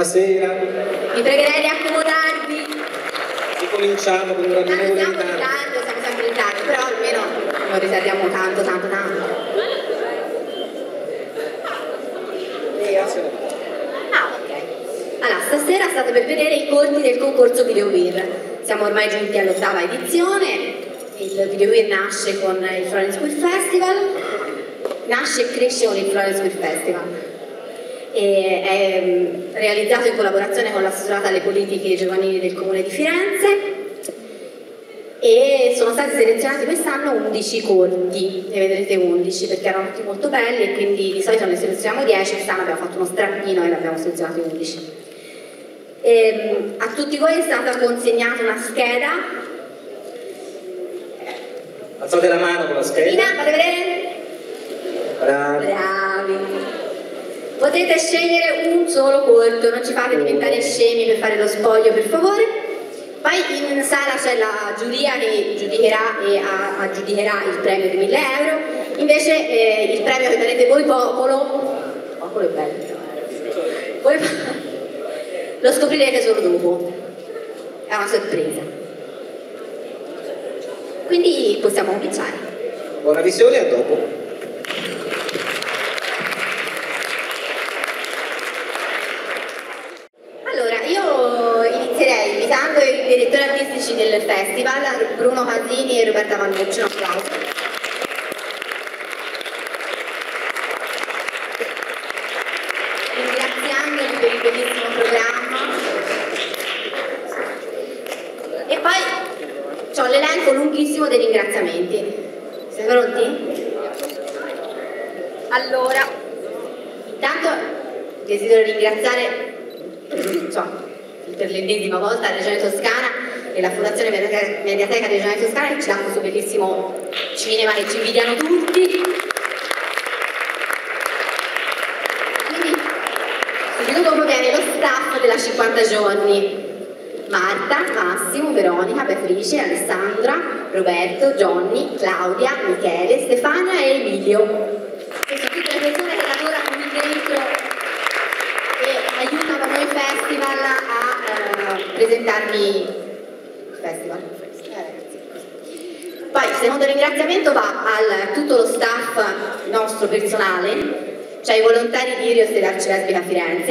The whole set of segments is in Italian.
Buonasera. Vi pregherei di accomodarvi. Ricominciamo con un ragionevole Siamo in ritardo. ritardo, siamo sempre in ritardo, però almeno non ritardiamo tanto. Ok. Allora, stasera state per vedere i corti del concorso Videowheel. Siamo ormai giunti all'8ª edizione. Il Videowheel nasce con il Florence School Festival, nasce e cresce con il Florence School Festival. E è realizzato in collaborazione con l'Assessorato alle politiche giovanili del Comune di Firenze e sono stati selezionati quest'anno 11 corti, ne vedrete 11 perché erano tutti molto belli e quindi di solito ne selezioniamo 10, quest'anno abbiamo fatto uno strappino e ne abbiamo selezionati 11. A tutti voi è stata consegnata una scheda. Alzate la mano con la scheda. Ina, fate vedere? Bravi. Potete scegliere un solo corto, non ci fate diventare scemi per fare lo spoglio, per favore. Poi in sala c'è la giuria che giudicherà e aggiudicherà il premio di 1.000 euro. Invece il premio che darete voi, popolo è bello. Voi lo scoprirete solo dopo. È una sorpresa. Quindi possiamo cominciare. Buona visione e a dopo. Allora, io inizierei invitando i direttori artistici del festival, Bruno Casini e Roberta Vannucci. Un applauso. Ringraziandoli per il bellissimo programma. E poi c'ho l'elenco lunghissimo dei ringraziamenti. Siete pronti? Allora, intanto desidero ringraziare per l'ennesima volta la Regione Toscana e la Fondazione Mediateca Regionale Toscana che ci dà questo bellissimo cinema che ci invidiano tutti. Quindi subito dopo viene lo staff della 50 giorni: Marta, Massimo, Veronica, Beatrice, Alessandra, Roberto, Johnny, Claudia, Michele, Stefania e Emilio. Queste sono tutte le persone che lavorano qui dentro e aiutano noi festival a presentarvi il festival. Poi il secondo ringraziamento va a tutto lo staff nostro personale, cioè i volontari di Irios ed Arcilesbica Firenze,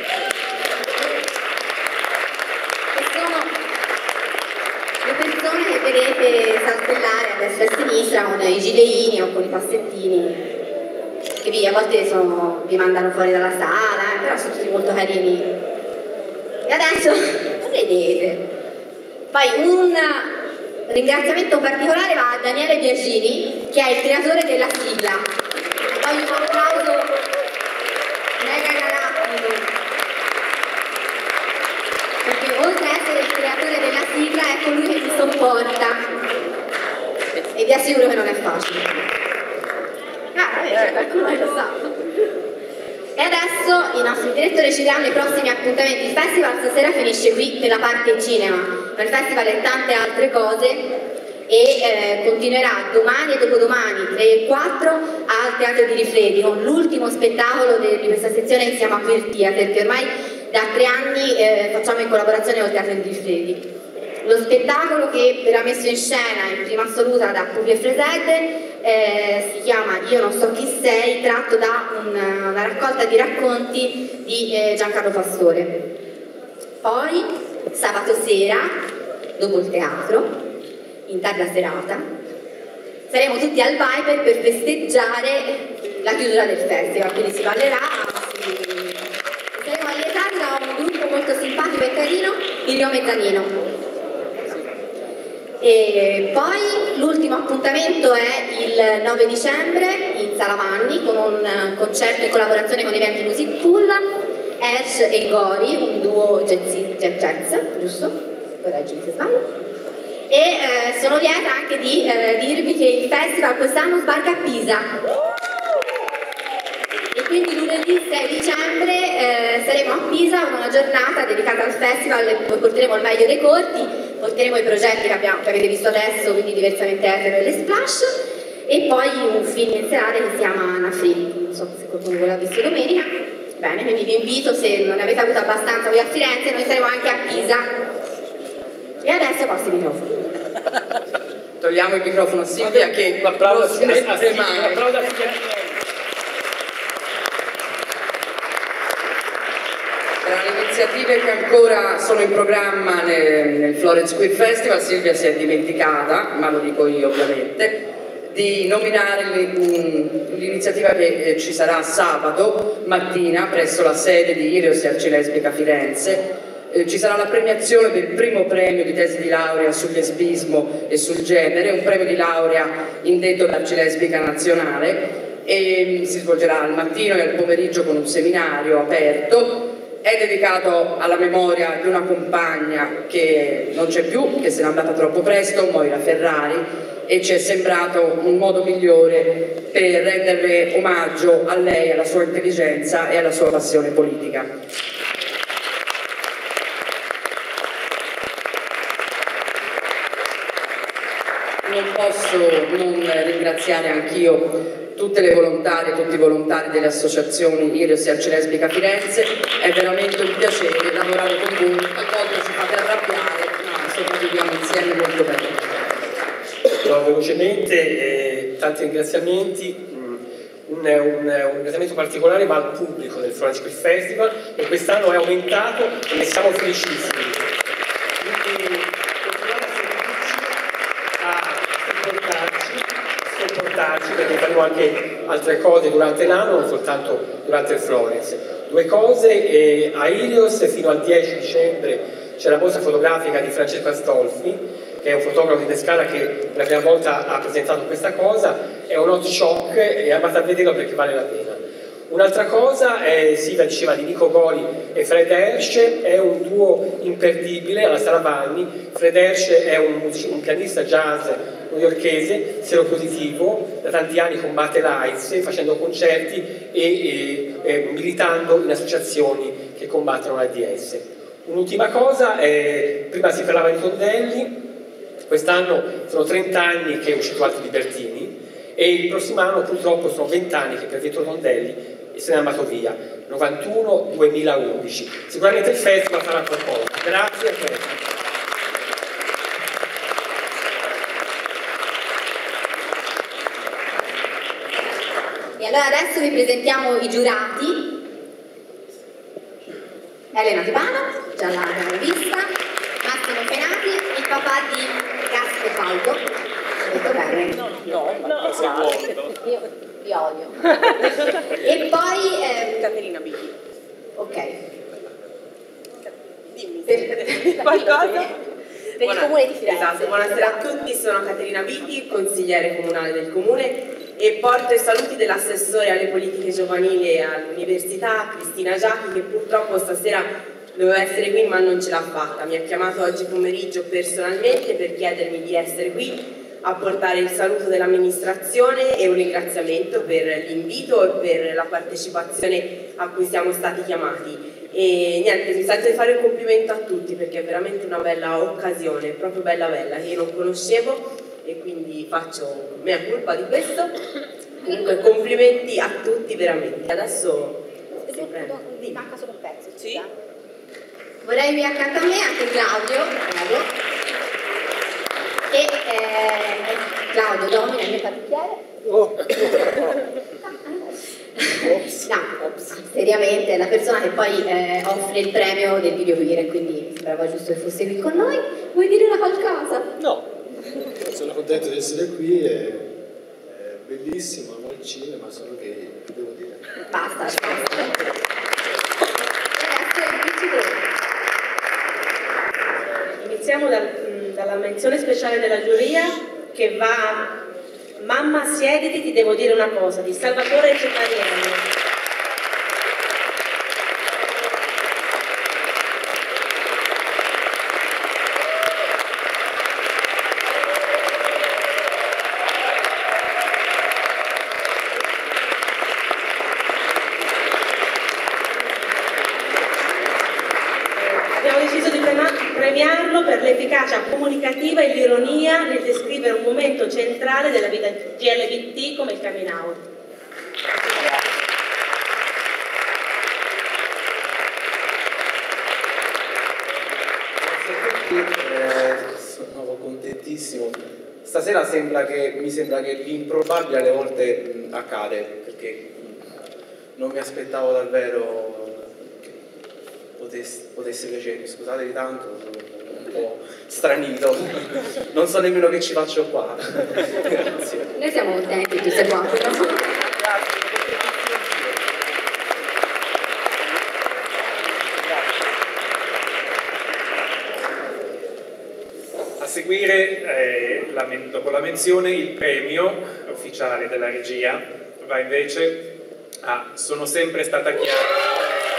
che sono le persone che vedete saltellare a destra e a sinistra con i gileini o con i passettini che a volte vi mandano fuori dalla sala, però sono tutti molto carini. E adesso vedete. Poi un ringraziamento particolare va a Daniele Biagini, che è il creatore della sigla. Voglio un applauso mega galattico, perché oltre ad essere il creatore della sigla è colui che ci sopporta e vi assicuro che non è facile. Qualcuno lo sa. E adesso i nostri direttori ci daranno i prossimi appuntamenti. Il festival stasera finisce qui per la parte cinema, ma il festival è tante altre cose e continuerà domani e dopodomani 3 e 4 al Teatro di Rifledi con l'ultimo spettacolo di questa sezione che si chiama Queer Theater, che ormai da 3 anni facciamo in collaborazione con il Teatro di Rifledi. Lo spettacolo che verrà messo in scena in prima assoluta da Pupi e Fresette si chiama Io non so chi sei, tratto da una raccolta di racconti di Giancarlo Pastore. Poi sabato sera, dopo il teatro, in tarda serata, saremo tutti al Viper per festeggiare la chiusura del festival, quindi si ballerà, saremo allietati da un gruppo molto simpatico e carino, il Rio Mezzanino. E poi l'ultimo appuntamento è il 9 dicembre in Sala Manni con un concerto in collaborazione con Eventi Music Pool, Ash e Gori, un duo jazz, giusto? Correggimi se sbaglio. E sono lieta anche di dirvi che il festival quest'anno sbarca a Pisa. E quindi lunedì 6 dicembre saremo a Pisa con una giornata dedicata al festival, porteremo il meglio dei corti, porteremo i progetti che avete visto adesso, quindi Diversamente Etero e le Splash, e poi un film in serata che si chiama Anna Free, non so se qualcuno ve l'ha visto domenica, Bene, quindi vi invito, se non ne avete avuto abbastanza qui a Firenze, noi saremo anche a Pisa. E adesso passo il microfono. Togliamo il microfono a Silvia che L'applauso a Silvia. Tra le iniziative che ancora sono in programma nel Florence Queer Festival, Silvia si è dimenticata, ma lo dico io ovviamente, di nominare l'iniziativa che ci sarà sabato mattina presso la sede di Irios e Arcilesbica Firenze. Ci sarà la premiazione del primo premio di tesi di laurea sul lesbismo e sul genere, un premio di laurea indetto dall'Arcilesbica Nazionale, e si svolgerà al mattino e al pomeriggio con un seminario aperto. È dedicato alla memoria di una compagna che non c'è più, che se n'è andata troppo presto, Moira Ferrari, e ci è sembrato un modo migliore per rendere omaggio a lei, alla sua intelligenza e alla sua passione politica. Non posso non ringraziare anch'io tutte le volontarie e tutti i volontari delle associazioni Irios e Arcilesbica Firenze. È veramente un piacere lavorare con voi, talvolta ci fate arrabbiare, ma sopravviviamo insieme molto bene. No, velocemente, tanti ringraziamenti. Un ringraziamento particolare va al pubblico del Florence Queer Festival, che quest'anno è aumentato e ne siamo felicissimi. Quindi continuiamo a sopportarci, perché faremo anche altre cose durante l'anno, non soltanto durante il Florence. Due cose, a Irios fino al 10 dicembre c'è la mostra fotografica di Francesco Astolfi, che è un fotografo di Pescara che per la prima volta ha presentato questa cosa. È un hot shock e andate a vederlo perché vale la pena. Un'altra cosa, Silvia diceva di Nico Goli e Fred Hersch, è un duo imperdibile alla Sala Vanni. Fred Hersch è un pianista jazz newyorkese, seropositivo, da tanti anni combatte l'AIDS facendo concerti e militando in associazioni che combattono l'AIDS. Un'ultima cosa, prima si parlava di Tondelli. Quest'anno sono 30 anni che è uscito Alti Libertini e il prossimo anno purtroppo sono 20 anni che per Pietro Tondelli se n'è andato via, 91-2011. Sicuramente il festival farà qualcosa. Grazie a te. E allora adesso vi presentiamo i giurati. Elena Tibano, già l'abbiamo vista, Massimo Penati, il papà di Gaspare Falco. Ho detto bene? No, io vi odio. E poi Caterina Bicchi. ok. Dimmi qualcosa? Per il comune di Firenze. Esatto, buonasera a tutti, sono Caterina Bicchi, consigliere comunale del comune, e porto i saluti dell'assessore alle politiche giovanili e all'università, Cristina Giacchi, che purtroppo stasera doveva essere qui ma non ce l'ha fatta. Mi ha chiamato oggi pomeriggio personalmente per chiedermi di essere qui a portare il saluto dell'amministrazione e un ringraziamento per l'invito e per la partecipazione a cui siamo stati chiamati. E niente, mi sento di fare un complimento a tutti perché è veramente una bella occasione, proprio bella che io non conoscevo, e quindi faccio mea colpa di questo. Comunque complimenti a tutti veramente. Adesso Mi manca solo un pezzo. sì? Vorrei qui accanto a me anche Claudio, prego. E Claudio domina il mio parrucchiere. No, seriamente è la persona che poi offre il premio del video queer, e quindi mi sembrava giusto che fosse qui con noi. Vuoi dire una qualcosa? No, sono contento di essere qui, è bellissimo, amo il cinema, solo che devo dire. Basta. Adesso il vincitore. Iniziamo dalla menzione speciale della giuria, che va a Mamma siediti, ti devo dire una cosa, di Salvatore Cetariello. Abbiamo deciso di premiarlo per l'efficacia comunicativa e l'ironia nel descrivere un momento centrale della vita GLBT come il coming out. Sono contentissimo. Stasera mi sembra che l'improbabile alle volte accade, perché non mi aspettavo davvero che potesse piacermi. Scusatevi tanto, sono un po' stranito, non so nemmeno che ci faccio qua. Grazie. Noi siamo contenti tutti e quattro. A seguire, dopo la menzione, il premio ufficiale della regia va invece a Sono sempre stata chiara.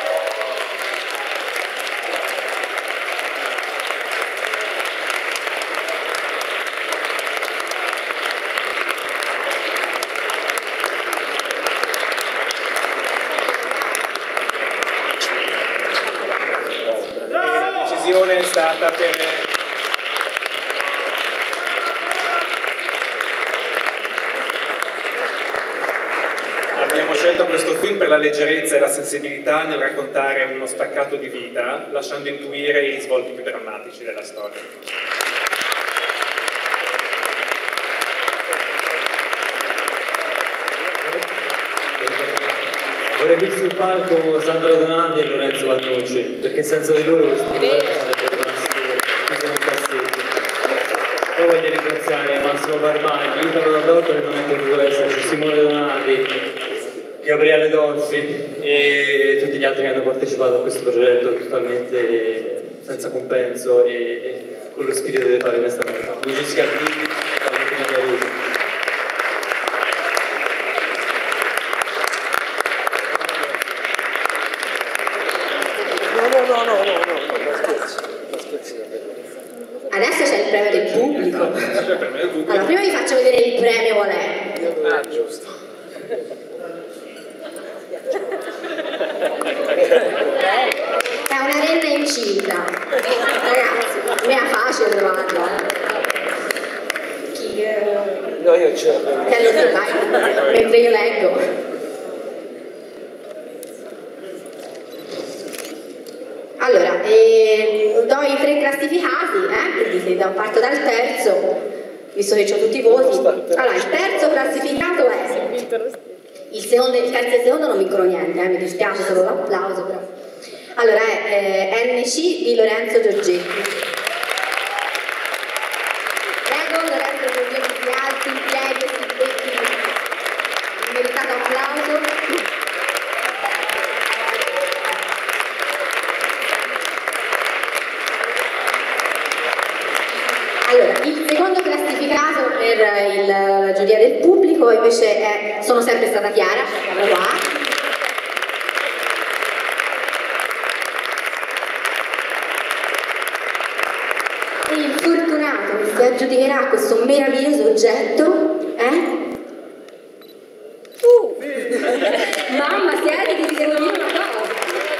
La decisione è stata per... Abbiamo scelto questo film per la leggerezza e la sensibilità nel raccontare uno staccato di vita, lasciando intuire i risvolti più drammatici della storia. Vorrei qui sul palco Sandro Donati e Lorenzo Vannucci, perché senza di loro questo progetto sarebbe rimasto un cassetto. Poi voglio ringraziare Massimo Barbani, Italo D'Adotto che non è potuto esserci, Simone Donati, Gabriele Dolfi e tutti gli altri che hanno partecipato a questo progetto totalmente senza compenso e con lo spirito di fare onestamente. Luigi Scardini, Valentina Chiarucci. Adesso c'è il premio del pubblico. Allora, prima vi faccio vedere il premio qual è. Ah, giusto. È una renna incinta. Ragazzi, non è facile trovarla. Chi? No, io ce l'ho. Vai, mentre io leggo. Allora, do i 3 classificati, quindi parto dal terzo, visto che ho tutti i voti. Allora, il terzo classificato è il terzo e secondo non vincono niente, mi dispiace solo l'applauso però. Allora è NC di Lorenzo Giorgetti. Prego Lorenzo Giorgetti si alzi in piedi e si becchi un meritato applauso. Allora, il secondo classificato per la giuria del pubblico invece è Sono sempre stata chiara, eccola qua. E il fortunato che si aggiudicherà questo meraviglioso oggetto è... Mamma, siediti, ti devo dire una cosa.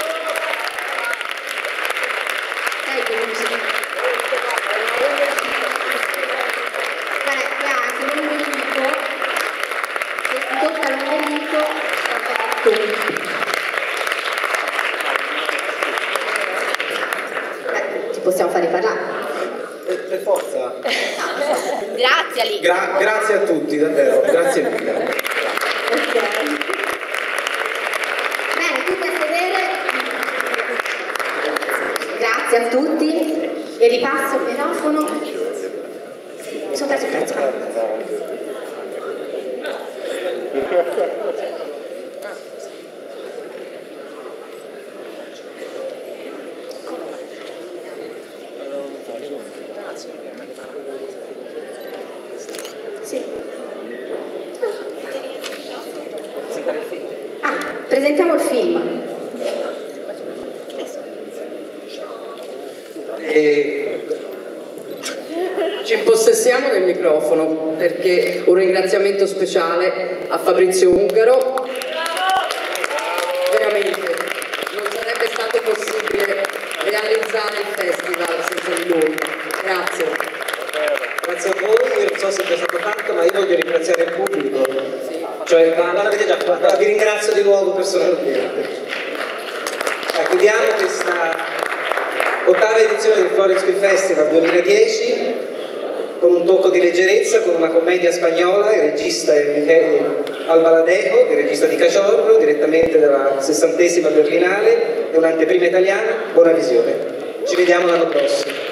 Ti possiamo fare parlare? Per forza. Grazie Ali. Grazie a tutti, davvero, grazie mille. Bene, tutti a sedere. Grazie a tutti. E ripasso il microfono. Mi sono preso il pezzo. Sì. Presentiamo il film. Ci impossessiamo del microfono perché un ringraziamento speciale a Fabrizio Ungaro. Veramente non sarebbe stato possibile realizzare il festival senza di lui. Grazie. Grazie a voi, io non so se è già stato fatto, ma io voglio ringraziare il pubblico. Cioè, ma l'avete già fatto, vi ringrazio di nuovo personalmente. Chiudiamo 8ª edizione del Florence Film Festival 2010, con un tocco di leggerezza, con una commedia spagnola. Il regista è Miguel Albaladejo, il regista di Cachorro, direttamente dalla 60ª Berlinale, e un'anteprima italiana. Buona visione, ci vediamo l'anno prossimo.